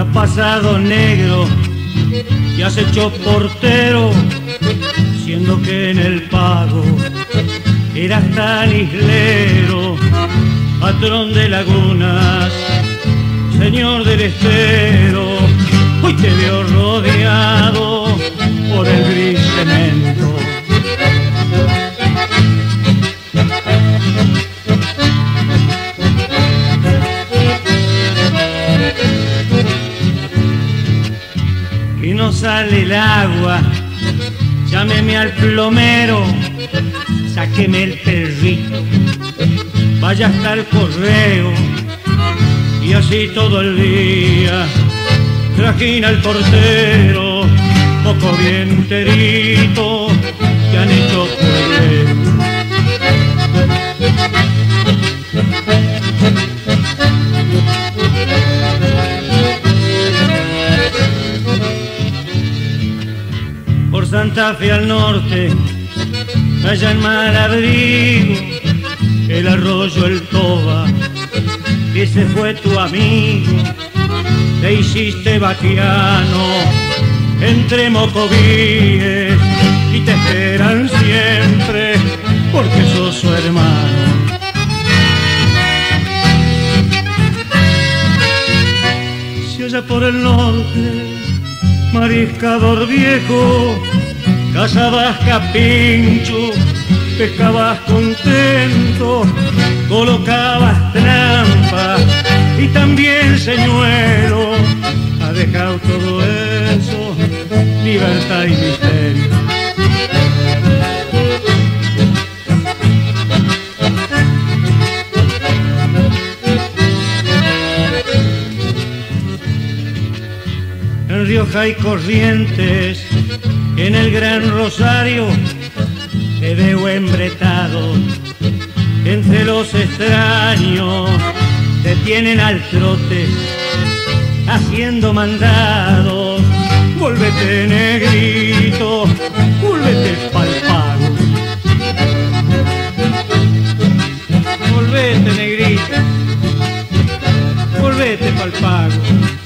ha pasado negro, te has hecho portero, siendo que en el pago eras tan islero, patrón de lagunas, señor del estero. Hoy te veo rodeado por el gris cemento. Y no sale el agua, llámeme al plomero, sáqueme el perrito, vaya hasta el correo, y así todo el día trajina el portero, poco bien enterito, que han hecho pueblo. Por Santa Fe al norte, allá en Malabrigo, el arroyo El Toba, ese fue tu amigo. Te hiciste vaquiano entre mocovíes y te esperan siempre porque sos su hermano. Si allá por el norte, mariscador viejo, cazabas capincho, pescabas contento, colocabas trampas y también señuelo, ha dejado todo eso, libertad y misterio. En Rioja hay corrientes, en el Gran Rosario te veo embretado entre los extraños, te tienen al trote haciendo mandados. Volvete negrito, volvete pa'l pago. Volvete negrito, volvete pa'l pago.